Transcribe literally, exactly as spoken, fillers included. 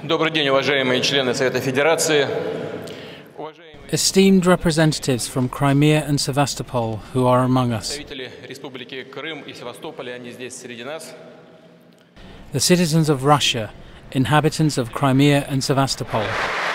Добрый день, уважаемые члены Совета Федерации. Esteemed representatives from Crimea and Sevastopol who are among us. Представители Республики Крым и Севастополя, они здесь среди нас. The citizens of Russia, inhabitants of Crimea and Sevastopol.